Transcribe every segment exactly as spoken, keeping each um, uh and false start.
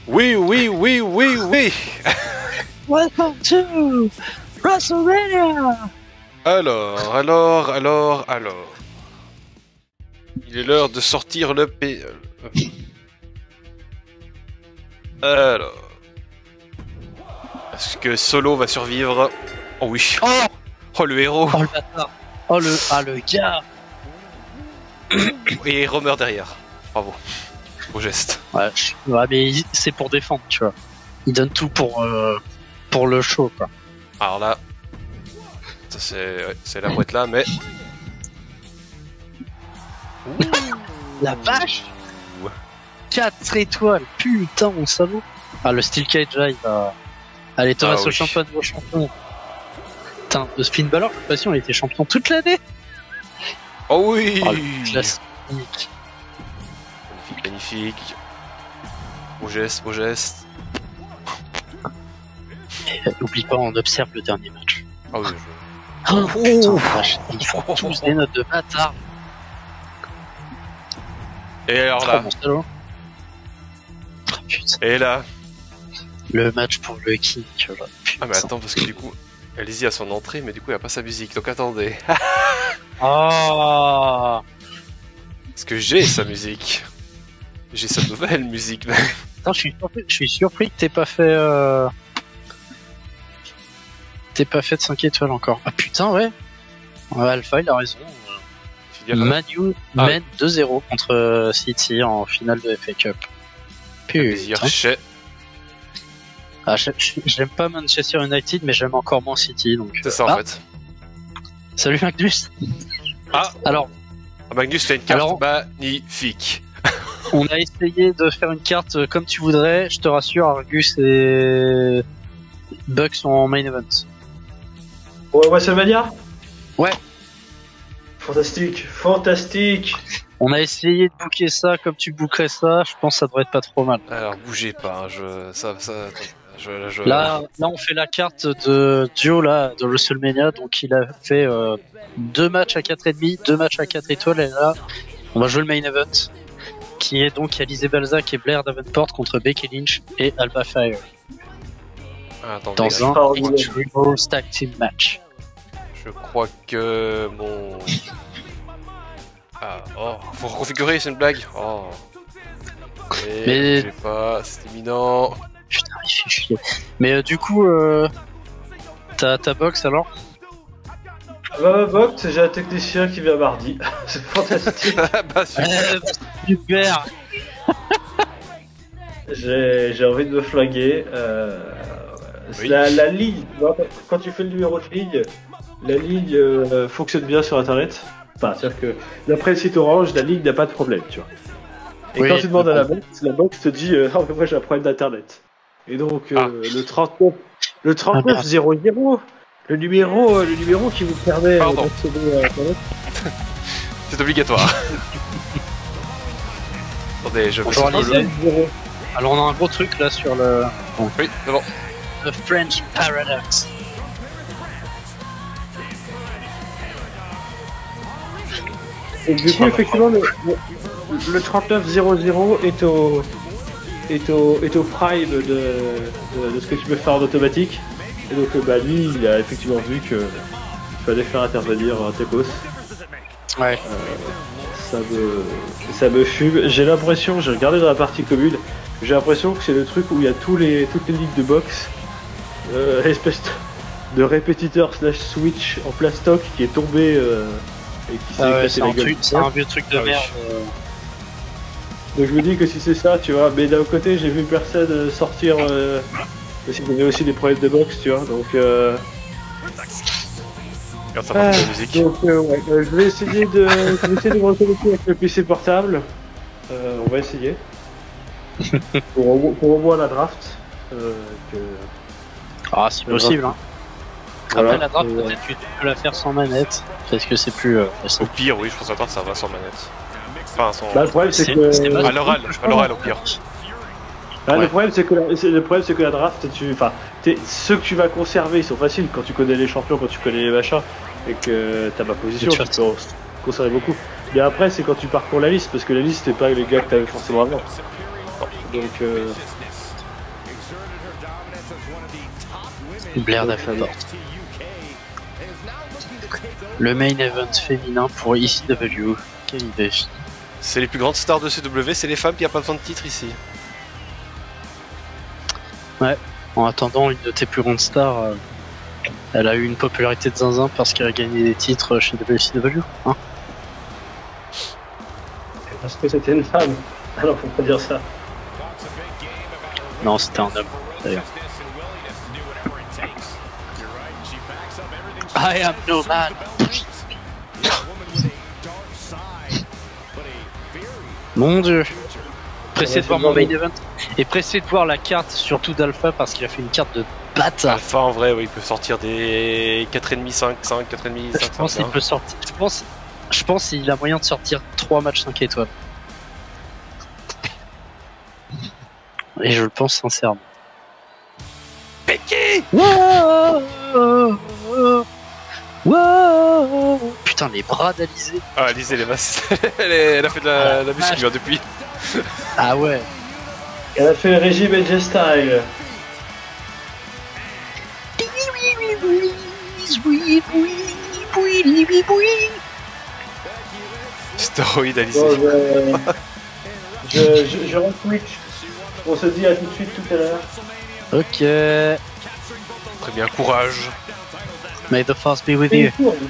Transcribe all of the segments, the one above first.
Oui, oui, oui, oui, oui. Welcome to WrestleMania. Alors, alors, alors, alors. Il est l'heure de sortir le P... Alors... Est-ce que Solo va survivre? Oh oui. Oh, Oh le héros. oh le bâtard. Oh le, ah le gars. Et Romer derrière. Bravo. Beau geste. Ouais, je- ouais, mais il- c'est pour défendre, tu vois. Il donne tout pour euh, pour le show, quoi. Alors là... Ça c'est... Ouais, c'est la boîte là, mais... La vache. Ouais. quatre étoiles, putain mon salaud. Ah le Steel Cage là, il va... Allez Thomas Ah, au oui. champion de vos champions. Putain, le Finn Balor, j'ai l'impression il était champion toute l'année. Oh oui. Oh, le classique. Magnifique, magnifique. Beau geste, beau geste. Et, euh, N'oublie pas, on observe le dernier match. Ah oui, je... Oh, putain, vache, ils font tous des notes de bâtard. Et alors Oh, là, mon salaud. Oh, putain. et là. Le match pour le King, tu vois. Ah mais attends, parce que du coup, allez-y à son entrée, mais du coup il n'y a pas sa musique, donc attendez. Ah. Parce que j'ai sa musique. J'ai sa nouvelle musique. là. Attends, je suis surpris, je suis surpris que t'aies pas fait... Euh... T'aies pas fait de cinq étoiles encore. Ah putain, ouais. Ouais, Alpha, il a raison. Je veux dire, Manu Ah. mène deux zéro contre euh, City en finale de F A Cup. plaisir Putain. chez... Ah, je- je- j'aime pas Manchester United, mais j'aime encore moins City. Donc, C'est euh, ça en ah, fait. Salut Magnus. Ah, Alors, ah, Magnus, t'as une carte Alors- magnifique. on a essayé de faire une carte euh, comme tu voudrais. Je te rassure, Argus et Buck sont en main event. Ouais, WrestleMania. Ouais. Fantastique, fantastique. On a essayé de booker ça comme tu bookerais ça. Je pense que ça devrait être pas trop mal. Alors bougez pas, hein, je... Ça, ça... Je, je... Là, là, on fait la carte de Dio là de WrestleMania. Donc, il a fait euh, deux matchs à quatre et demi, deux matchs à quatre étoiles. Et là, on va jouer le main event, qui est donc Alizé Balzac et Blair Davenport contre Becky Lynch et Alba Fire Ah, attendez, dans je... un extraordinaire. Triple Tag Team match. je crois que mon... Ah, oh, faut reconfigurer, c'est une blague. Oh. Et Mais- bougez pas, c'est imminent. Putain, il fait chier. Mais euh, du coup, euh, ta ta box alors? Bah, box, j'ai un technicien qui vient mardi. C'est fantastique. bah, super. Euh, Super. J'ai j'ai envie de me flaguer. Euh, Oui. la, la ligne, tu vois, quand tu fais le numéro de ligne, la ligne euh, fonctionne bien sur internet. Enfin, c'est-à-dire que d'après le site Orange, la ligne n'a pas de problème, tu vois. Et Oui, quand tu demandes à la bon. box, la box te dit euh, oh, mais moi j'ai un problème d'internet. Et donc euh, Ah. le trente-neuf, le trente-neuf zéro zéro, le numéro, euh, le numéro qui vous permet euh, Pardon. d'accéder à internet. C'est obligatoire. Attendez, je vais... Bonjour, sur le- Alizé. Alors on a un gros truc là sur le Oui, c'est bon. The French Paradox. Et du coup, effectivement, le, le, le trente-neuf zéro zéro est au, est au, est au prime de, de, de ce que tu peux faire en automatique. Et donc, euh, bah, lui, il a effectivement vu que il fallait faire intervenir un Tecos. Ouais. Ça me, ça me fume. J'ai l'impression, j'ai regardé dans la partie commune, j'ai l'impression que c'est le truc où il y a tous les, toutes les ligues de boxe, euh, espèce de répétiteur slash switch en plastoc qui est tombé euh, et qui s'est Ah ouais, cassé c'est la un, gueule. truc- c'est un vieux truc de Ah oui. merde. euh. Donc je me dis que si c'est ça, tu vois, mais d'un côté j'ai vu personne euh, sortir, euh, parce qu'il y avait aussi des problèmes de boxe, tu vois, donc euh, Regarde ça part de la musique. donc euh, ouais, euh, je vais essayer de, je vais essayer de me reconnecter avec le P C portable, euh, on va essayer, pour, au- pour au moins la draft, euh, que, Ah, si possible. Hein. voilà, Après la draft, et, euh, peut-être que tu peux la faire sans manette, parce que c'est plus euh, Au facile. pire, oui, je pense attendre ça va sans manette. Enfin, sans... bah, le problème c'est C'est- que, c'est pas- À l'oral, à l'oral au pire. bah, ouais. le problème c'est que, la, c'est- le problème c'est que la draft, tu, enfin, t'es- ceux que tu vas conserver ils sont faciles quand tu connais les champions, quand tu connais les machins, et que t'as ma position, Et tu tu peux en conserver beaucoup. Mais après c'est quand tu parcours la liste, parce que la liste c'est pas les gars que t'avais forcément avant. Donc euh, Blair Davenport. Le main event féminin pour E C W. Quelle idée. C'est les plus grandes stars de C W, c'est les femmes qui n'ont pas besoin de titre ici. Ouais, en attendant, une de tes plus grandes stars, euh, elle a eu une popularité de zinzin parce qu'elle a gagné des titres chez W C W. Hein, Parce que c'était une femme. Alors faut pas dire ça. non, c'était un homme, d'ailleurs. I am no man. Mon dieu. Pressé de voir mon main event et pressé de voir la carte, surtout d'Alpha parce qu'il a fait une carte de bâtard. Alpha en vrai, oui, il peut sortir des quatre virgule cinq, cinq, quatre virgule cinq, Je pense qu'il peut sortir. Je pense, je pense qu'il a moyen de sortir trois matchs cinq étoiles. Et je le pense sincèrement. Becky. Wow, wow, wow. Putain, les bras d'Alizé. Ah, Alizé, elle, est masse- elle, est- elle a fait de la, la muscu hein, depuis. Ah ouais. Elle a fait le régime A J Style. Stéroïde Alizé. Bon, je, je, je, je rends Twitch. On se dit à tout de suite tout à l'heure. Ok. Très bien, courage. May the force be with C'est you. une tour.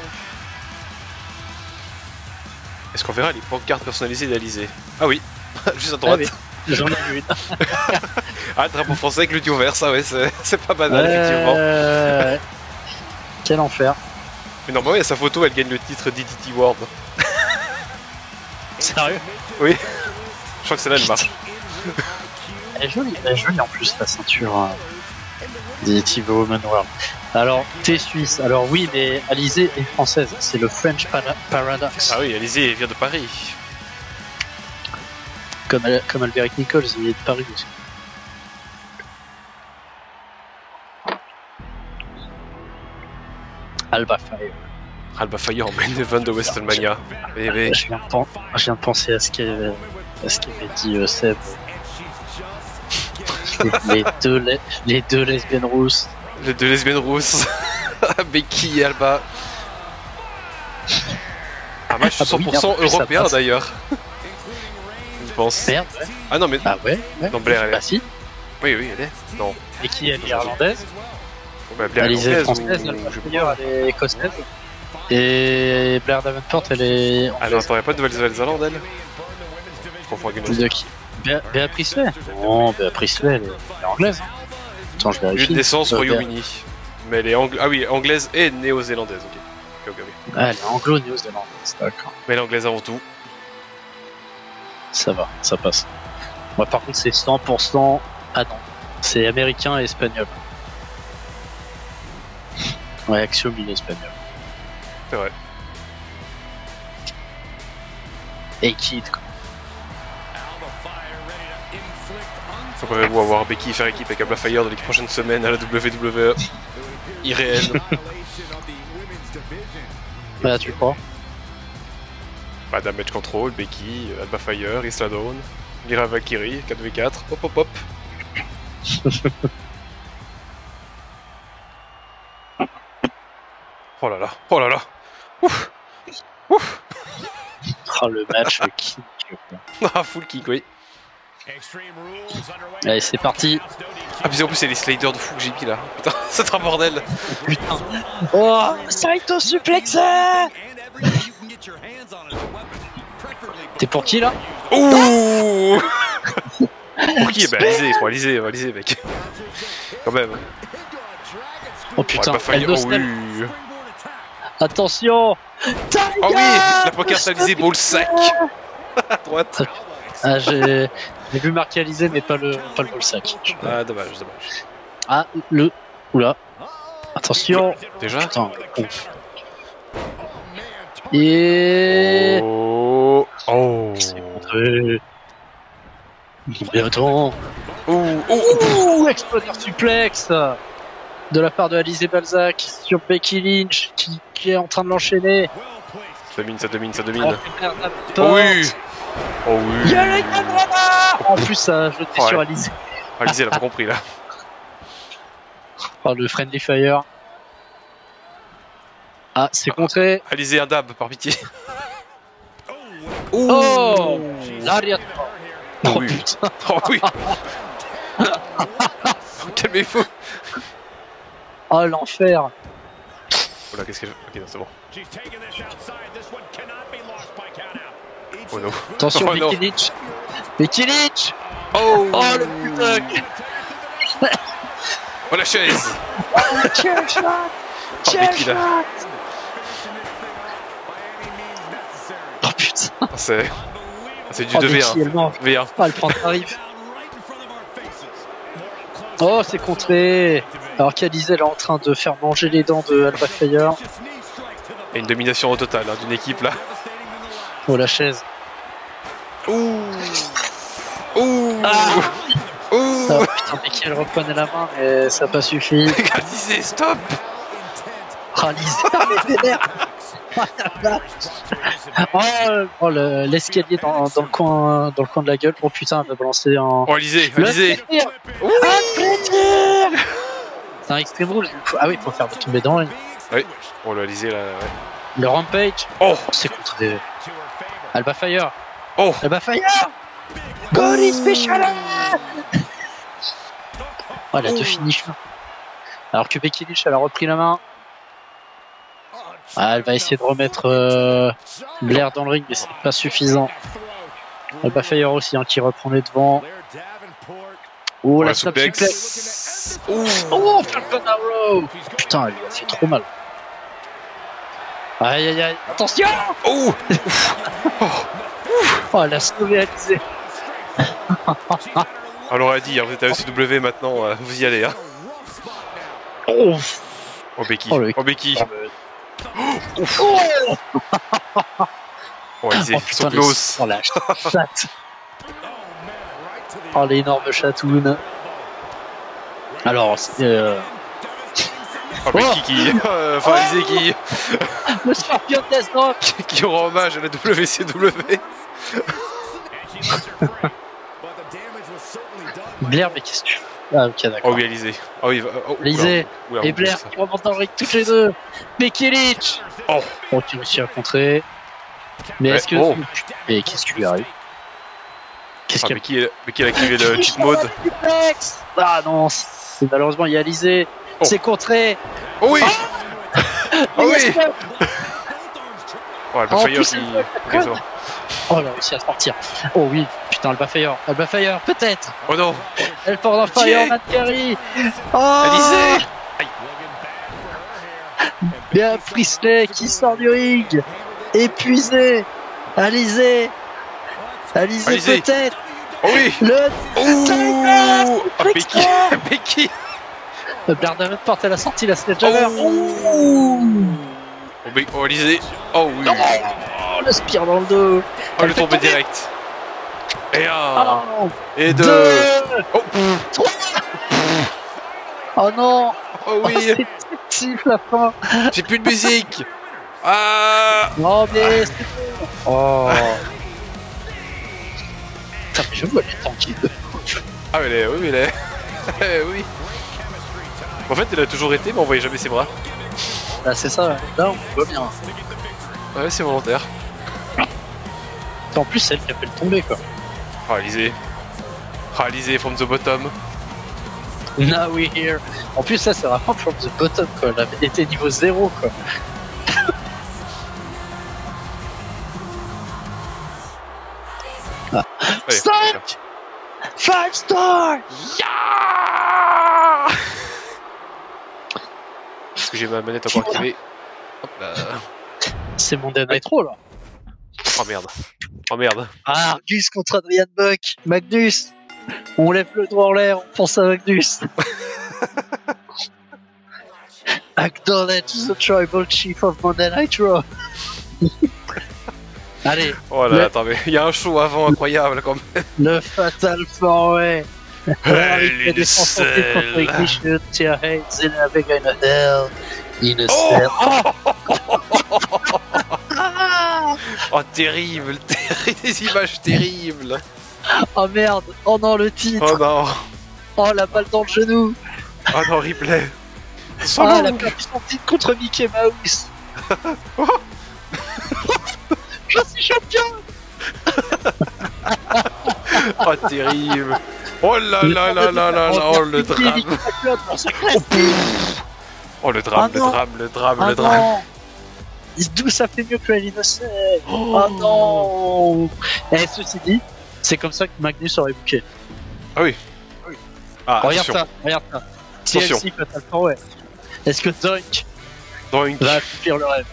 Est-ce qu'on verra les pancartes personnalisées d'Alizé? Ah oui, juste à Ah droite. oui, j'en ai vu une. Ah, drapeau français avec le duo vert, ça ouais, c'est c'est pas banal effectivement. Euh... Quel enfer. Mais normalement, il y a sa photo, elle gagne le titre D D T World. Sérieux? Oui, je crois que celle-là elle marche. Elle est jolie, elle est jolie en plus la ceinture euh, des T V Women World. Alors, t'es suisse, alors oui, mais Alizé est française, c'est le French para- Paradox. Ah oui, Alizé vient de Paris. Comme, Al- comme Alberic Nichols, il est de Paris aussi. Alba Fire. Alba Fire en main event de WrestleMania. Eh ben, Je viens, de pen- je viens de penser à ce qu'avait à ce qu'avait dit euh, Seb. les, les deux les, les deux lesbiennes rousses. les deux lesbiennes rousses. Becky et Alba. Un match Ah bah cent oui, pour cent merde, en plus, ça européen passe. d'ailleurs. Je pense. Merde, ouais. Ah non, mais. Ah ouais, ouais. Non, Blair, elle est. Bah si. Oui, oui, elle est. Non. Et qui elle est irlandaise? Bah, Blair est Alizé est anglaise, française, ou- Alba je- Fire elle est écossaise. Et Blair Davenport elle est Ah non, anglaise. attends, y'a pas de Nouvelle-Zélande elle? Je confonds avec une De autre. qui? Béa- Béatrice Lay? Non, Béatrice Lay elle est, elle est anglaise. Attends, je Lieu vérifie. de naissance, Euh, Royaume-Uni. Mais elle est angl... Ah oui, anglaise et néo-zélandaise, ok. Ok, ok, ok. Ah, elle est anglo-néo-zélandaise, d'accord. Mais elle est anglaise avant tout. Ça va, ça passe. Moi par contre c'est cent pour cent... Ah non, c'est américain et espagnol. Ouais, Axiom il est espagnol. C'est vrai. Et Kid quoi. Faudrait-vous avoir Becky faire équipe avec Alba Fire dans les prochaines semaines à la W W E? Irréel. Bah tu crois? Bah, Damage Control, Becky, Alba Fire, Isla Dawn, Lyra Valkyrie, quatre v quatre, hop hop hop. Oh là là, oh là là. Ouf. Ouf. Oh le match qui. Ah, full kick, oui. Allez c'est parti. Ah, puis en plus, c'est les sliders de fou que j'ai mis là. Putain, c'est un bordel. Putain. Oh Saito suplexé. T'es pour qui là? Ouh. Pour qui? Bah, Alizé, faut Alizé, Alizé, mec. Quand même. Oh putain, Alba Fire, Eldo oh Snell. oui. Attention. Oh oui, la pancarte Alizé, ball sac. À droite. Ah j'ai... J'ai vu marquer Alizé mais pas le, pas le ball sac. Ah, dommage, dommage. Ah le... Oula. Attention. Déjà? Putain. Et... Oh. Oh. C'est montré. Mais attends. Ouh, ouh. Ouh, exploder suplex de la part de Alizé Balzac sur Becky Lynch qui, qui est en train de l'enchaîner. Ça domine, ça domine, ça domine. Oh oui. Oh oui. Il y a les caméras. En plus, ça jeté Ouais. sur Alizé. Alizé, elle a pas compris là. Oh, le Friendly Fire. Ah, c'est contré. Alizé un dab, par pitié. Oh, l'arrière. Oh Oh oui. putain. Oh oui. Calmez-vous. Oh, l'enfer. Oh là, qu'est-ce que je... Ok, non, c'est bon. Oh non. Attention, Oh non. Bekilic. Bekilic. Oh, Oh, le putain. Oh la chaise. Chair shot. Oh, Chair Becky, là. shot. Oh putain. Ah, C'est... C'est du Oh, deux V Becky, un. elle mange. V un. Ah, elle prend tarif. Oh, c'est contré. Alors qu'Alizé elle est en train de faire manger les dents de Alba Fire. Et une domination au total hein, d'une équipe là. Oh, la chaise. Ouh. Ouh. Ah. Ouh. Oh putain, Becky elle reprenait la main, mais ça n'a pas suffi. Alizé, stop. Oh, Alizé, elle est vénère. Oh, la vache. Oh, oh, le- l'escalier dans, dans, le coin, dans le coin de la gueule. Oh putain, elle va balancer en. Oh Alizé, Le Alizé. plaisir. Oui. Un plaisir. C'est un extreme rule. Ah oui, il faut faire tomber dans le ring. Oui. Oh là, Alizé là, ouais. Le Rampage. Oh. C'est contre des. Alba Fire. Oh. Alba Fire. Gory Special. Oh, elle a deux finishes. Alors que Becky Lynch, elle a repris la main. Ah, elle va essayer de remettre euh, Blair dans le ring, mais c'est pas suffisant. Alba Fire aussi, hein, qui reprend les devants. Oh, la snap suplex. Ouh. Oh, Falcon Arrow. Putain, elle lui a fait trop mal. Aïe, aïe, aïe. Attention. Oh. Oh, elle a sauvé Alizé. On l'aurait dit, hein, vous êtes à E C W maintenant, euh, vous y allez. Hein. Oh, Oh Becky, Oh, le- oh Becky. oh, Oh Alizé, oh, so putain, close. les- oh, la chatte. Oh, l'énorme chatoune. Alors, c'est. Euh... Oh Becky qui... euh, Enfin Alizé qui... Le Scorpion Death Drop. qui rend hommage à la W C W. Blair, mais qu'est-ce que tu fais? Ah, ok, d'accord. Oh oui, Alizé. Oh oui, oh, Alizé oula, oula, et on Blair pousse. qui remontent dans le ring tous les deux. Becky Lynch. Oh. Oh, qui réussit à contrer. Mais Ouais, est-ce que. oh. Et qu'est-ce qui lui arrive? Qu'est-ce Ah, qu'il y a? Becky, elle- Becky elle a activé le cheat mode. Suplex. Ah non, c'est malheureusement il y a Alizé. Oh. C'est contré. Oh oui. Oh oui. Yes, Oh, Alba En Fire plus, qui... elle Ok, c'est bon. Oh, elle a réussi à sortir. Oh oui, putain, Alba Fire. Alba Fire, peut-être. Oh non. Elle porte un Tiens. Fire, Matt Carey. Oh. Alizé. Aïe. Bien Priestley qui sort du ring. Épuisé. Alizé. Alizé, Alizé. peut-être. Oh oui. Le. Ouh. Oh, Becky. Becky. Le Blair Diamond porte à la sortie la Sledgehammer. Oh. Oh, Be- oh Alizé. Oh oui. Oh, le spear dans le dos. Oh, le tombé direct. Et un. Oh, Et deux. deux. Oh. Oh non. Oh Oh, oui. c'est fictif la fin. J'ai plus de musique. Ah. Non mais c'est bon. Oh. Putain, mais je vois les tranquille. Ah, mais elle est... Oui, elle est... Eh oui. En fait, elle a toujours été, mais on voyait jamais ses bras. Là c'est ça, là on voit bien. Ouais, c'est volontaire. En plus c'est elle qui a fait le tomber quoi. Ah, Alizé. Ah, Alizé from the bottom. Now we're here. En plus ça c'est vraiment from the bottom quoi. Elle avait été niveau zéro quoi. Ah. Allez, cinq five star. Ya. Est-ce que j'ai ma manette encore activée? Hop là. C'est mon Day Nitro là. Oh merde. Oh merde. Ah, Argus contre Adrian Buck. Magnus. On lève le doigt en l'air, on pense à Magnus. Acknowledge the tribal chief of Monday Nitro. Allez, Oh là, Le- attends, mais il y a un show avant incroyable quand même. le Fatal four way. Hell in a contre cell. Ignition, Tia Hayes, in a big in a hell. In a Oh. cell. Ah Oh, terrible, terri- des images terribles. oh merde, oh non le titre, Oh non. oh la balle dans le genou. Oh non, replay. Ah, la percussion petite contre Mickey Mouse. Je suis champion. Oh, terrible. Oh là là là là là là, oh le drame. Oh le drame, Ah le non. drame, le drame, Ah le drame. non. D'où ça fait mieux que l'Innocent. Oh. non. Et ceci dit, c'est comme ça que Magnus aurait booké. Ah oui. Ah, Regarde attention. ça, regarde ça. Attention. T L C Fatal four way. Est-ce que Doink Doink. va accomplir le rêve?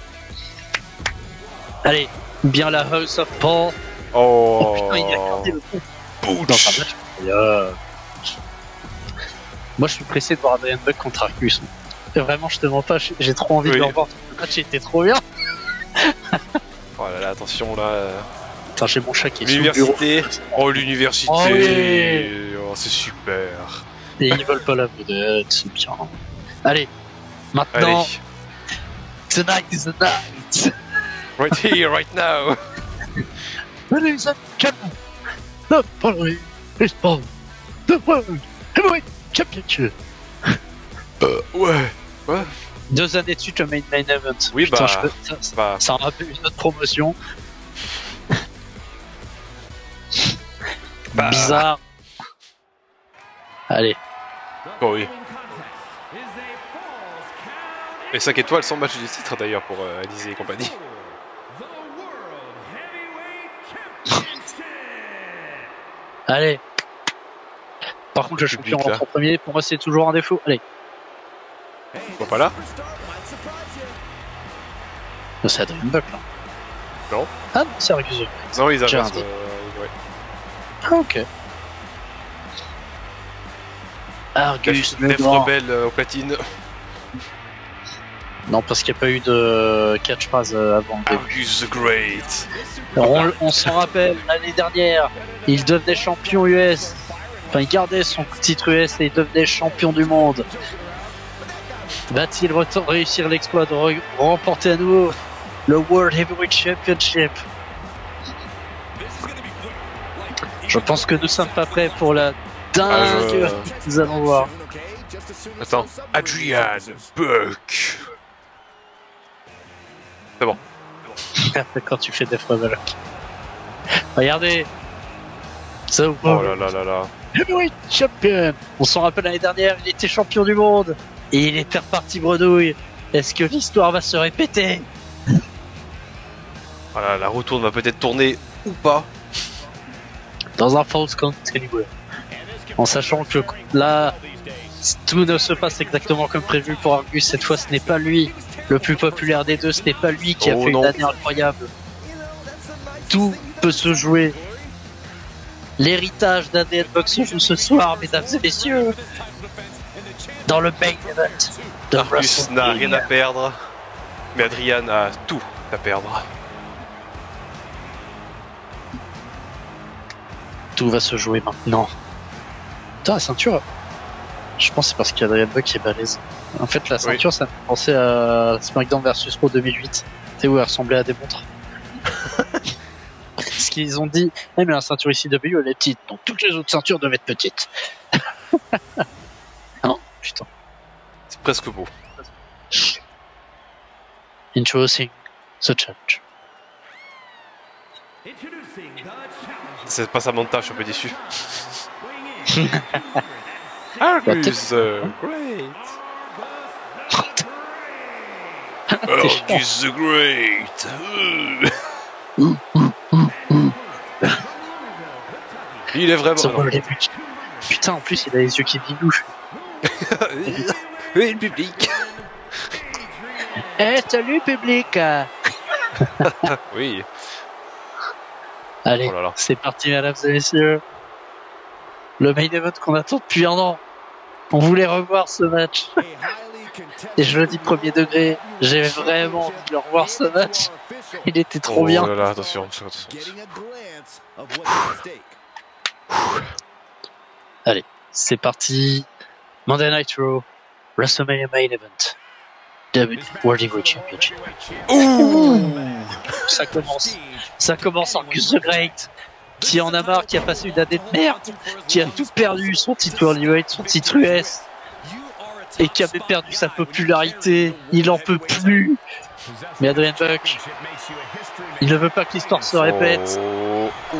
Bien la House of Paul. Oh, Oh putain, il a gardé le coup. Bouch. Dans sa match. Et, euh, Moi, je suis pressé de voir Adrian Buck contre Arcus. Et vraiment, je te mens pas, j'ai trop envie Oui. de le revoir. Le match était trop bien. Oh là là, attention là. Putain, j'ai mon chat qui est sur le bureau. L'université. Oh, l'université. Oh, oui. Oh, c'est super. Et ils veulent pas la vedette, c'est bien. Allez, maintenant, Allez. tonight is the night. Right here, right now. Ladies and gentlemen, the following is for the World Heavyweight Championship. Euh, ouais. Ouais. Deux années de suite, le main, main event. Oui, Putain, bah, je peux- ça, ça, Bah, ça en rappelle une autre promotion. Bah. Bizarre. Allez, oh oui. Et cinq étoiles sans match du titre d'ailleurs pour euh, Alizé et compagnie. allez. Par contre, le Public, champion là. rentre en premier. Pour moi, c'est toujours un défaut. Allez. Bon, pas là. C'est Adrian Buck là. Non. Ah non, c'est Argus. Non, ils J'ai avancent. un Euh, ouais. Ah, ok. Argus, le Def grand. Rebelle euh, au platine. Non, parce qu'il n'y a pas eu de catchphrase euh, avant le début. Argus the Great. On, on s'en rappelle, l'année dernière, il devenait champion U S. Enfin, il gardait son titre U S et il devenait champion du monde. Va-t-il re- réussir l'exploit de re- remporter à nouveau le World Heavyweight Championship? Je pense que nous sommes pas prêts pour la dingue. Ah, je- Nous allons voir. Attends. Adrian Buck. C'est bon. Quand tu fais des Rebel. Regardez. So, Oh là là là là. Heavyweight Champion. On s'en rappelle l'année dernière, il était champion du monde. Et il était reparti bredouille. Est-ce que l'histoire va se répéter? Voilà, la retourne va peut-être tourner ou pas. Dans un false count anywhere. En sachant que là, tout ne se passe exactement comme prévu pour Argus. Cette fois, ce n'est pas lui le plus populaire des deux. Ce n'est pas lui qui a Oh fait non. une année incroyable. Tout peut se jouer. L'héritage d'Adrian Buck se joue ce soir, mesdames et messieurs. Dans le main event de Argus n'a rien à WrestleMania. perdre. Mais Adrian a tout à perdre. Tout va se jouer maintenant. Putain, la ceinture. Je pense que c'est parce qu'Adrian Buck est balèze. En fait, la ceinture, ça me fait penser à SmackDown versus Raw deux mille huit. Tu sais où elle ressemblait à des montres. Parce qu'ils ont dit, eh, mais la ceinture ici W, elle est petite. Donc toutes les autres ceintures devaient être petites. Ah non, putain. C'est presque beau. Introducing the challenge. C'est pas sa montage, je suis un peu déçu. Argus the Great. Argus the Great. Il est vraiment. The World Heavyweight. Putain, en plus, il a les yeux qui bigouchent. Oui, le public. Eh, salut, public! Oui. Allez, Oh là là. c'est parti, mesdames et messieurs. Le main event qu'on attend depuis un an. On voulait revoir ce match. Et je le dis premier degré, j'ai vraiment envie de le revoir ce match. Il était trop Oh bien. là là, attention, attention. Allez, c'est parti. Monday Night Raw, WrestleMania Main Event. The World Heavyweight Championship. Ouh. Ça commence. Ça commence Argus the Great. Qui en a marre, qui a passé une année de merde, qui a tout perdu, son titre World Heavyweight, son titre U S. et qui avait perdu sa popularité. Il en peut plus. Mais Adrian Buck, il ne veut pas que l'histoire se répète. Oh, ouh.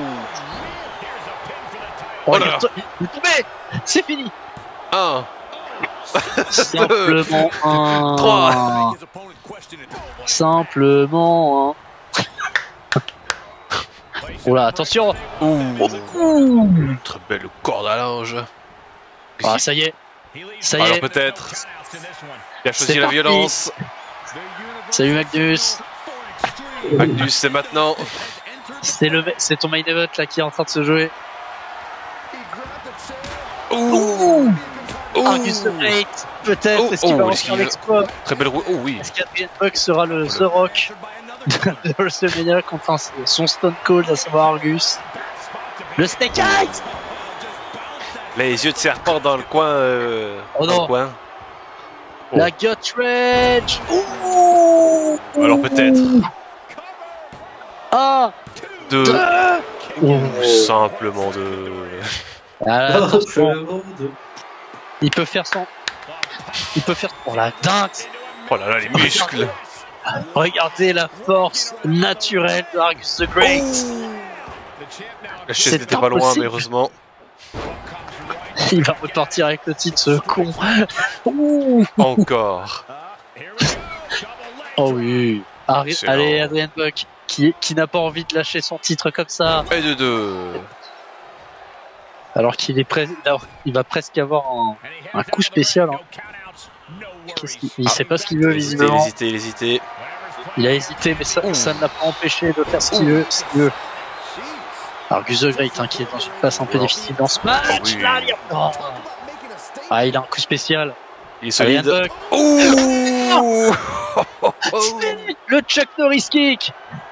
Oh, Oh il là est là. to- il est tombé. C'est fini. Un, Simplement un. trois. Simplement un. Oh là, attention. Ouh. Ouh. Très belle corde à linge. Ah, ça y est. Ça y Alors est. peut-être. Il a choisi C'est la parti. violence. Salut Magnus. Magnus, c'est maintenant. C'est le, c'est ton main event là qui est en train de se jouer. Ouh. Ouh. Argus the Great, peut-être. Oh, Est-ce qu'il oh, va est-ce refaire qu'il- l'exploit? Très belle roue. Oh oui. Est-ce qu'Adrian Buck sera le The Rock de WrestleMania contre un- son Stone Cold, à savoir Argus? Le Snake Eyes. Les yeux de serpent dans le coin. Euh, Oh dans non. le coin. Oh. La Gut Rage. Ouh. Alors peut-être. Un, Deux. deux. Ou simplement deux. Ah, Oh, attention. Il peut faire son. Il peut faire. Oh la dingue. Oh là là, les muscles. Regardez la force naturelle de Argus the Great. La chaise C'est n'était pas loin, impossible. mais heureusement. Il va repartir avec le titre, ce con. Ouh. Encore. Oh oui. Arri- Excellent. Allez, Adrian Buck, qui, qui n'a pas envie de lâcher son titre comme ça, Et de deux. alors qu'il est prêt. Alors, il va presque avoir un, un coup spécial. Hein. Qu'est-ce qu'il- il Ah. sait pas ce qu'il veut, Il hésitait, il visiblement. hésitait, il hésitait. Il a hésité, mais ça, ça ne l'a pas empêché de faire ce qu'il veut. ce qu'il veut. Argus the Great, hein, qui est dans une phase un peu Non. difficile dans ce match. Ah oui. Là, il... Oh. Ah, il a un coup spécial. Il est Adrian solide. Buck. Ouh. Le Chuck Norris kick.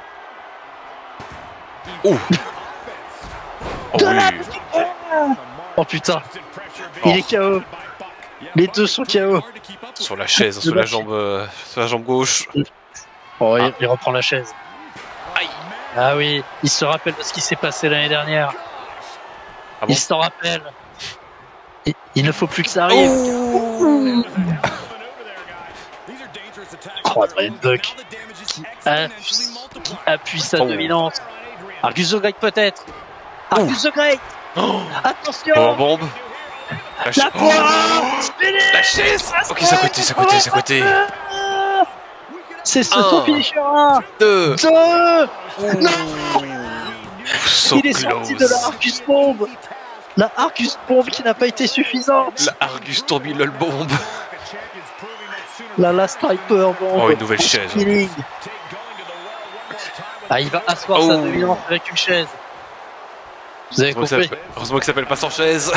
Oh De la- oui. Oh putain, Oh. il est K O. Les deux sont K O. Sur la chaise, sur la jambe, euh, sur la jambe gauche. Oh, il, Ah. il reprend la chaise. Aïe. Ah oui, il se rappelle de ce qui s'est passé l'année dernière. Ah bon Il s'en rappelle. Il, il ne faut plus que ça arrive. Oh, Adrian Buck qui, a- qui appuie sa Oh. dominance. Argus the Great peut-être. Argus the Great. Oh. Attention. Power bomb. La, cha- La poire. Oh. La chaise. Ok, c'est à côté, c'est à côté, c'est à côté. C'est ce Un. son finisher un. Deux. Deux. Non. So Il est sorti de la close. Argus Bomb. La Argus Bomb qui n'a pas été suffisante. La Argus Tourbillon bombe. La Last Hyper Bomb. Oh, une nouvelle chaise. Feeling. Ah, il va asseoir Oh. sa dominance avec une chaise. Vous avez Heureusement compris. qu'il s'appelle- heureusement qu'il s'appelle pas sans chaise.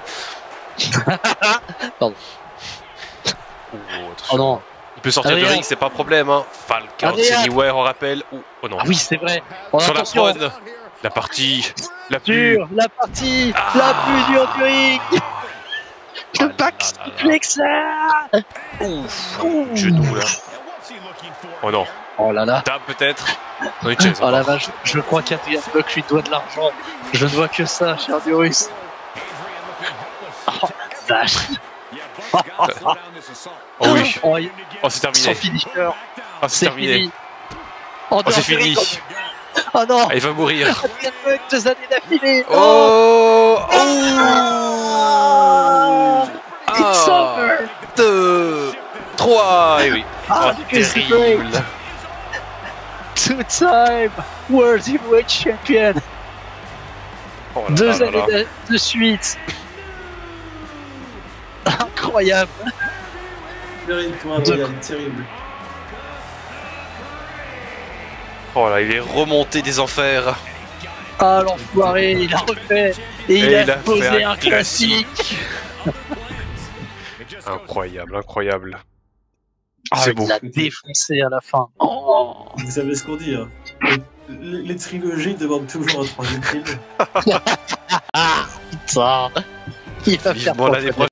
Pardon. Oh, Oh attention. non. Il peut sortir du Adrien. ring, c'est pas un problème. Hein. Falcon Adrien. Anywhere, on rappelle. Oh, oh non. Ah oui, c'est vrai. Oh, Sur la attention. prône. La partie la plus. Dure, la partie Ah. la plus dure du ring. Ah Le là back là là. suplex là. Ouf. Genou là. Oh non. Oh là là. Table peut-être. Dans une chaise. Oh la encore. vache, je crois qu'Adrian Buck lui doit de l'argent. Je ne vois que ça, cher Durus. Oh la vache. Oh oui. Oh, il- Oh, c'est Son terminé. finisher, Oh, c'est c'est terminé. fini. Oh, Oh, c'est fini. Oh non. Ah, il va mourir. Adrian Buck, deux années d'affilée. Oh. Oh. It's Ah. over. Deux. Trois. Et oui. Ah, Oh, it's terrible. Two-time World Heavyweight Champion. Oh là Deux là là années là. de, de suite. Incroyable. Terrible pour Adrian, terrible. Oh là, il est remonté des enfers. Ah l'enfoiré, il a refait et, il, Et a il a posé fait un un classique. Incroyable, incroyable. Ah, C'est il beau. l'a défoncé à la fin. Oh. Vous savez ce qu'on dit, hein. Les, les trilogies demandent toujours un troisième film. Putain, il va faire Vivement l'année quoi, prochaine.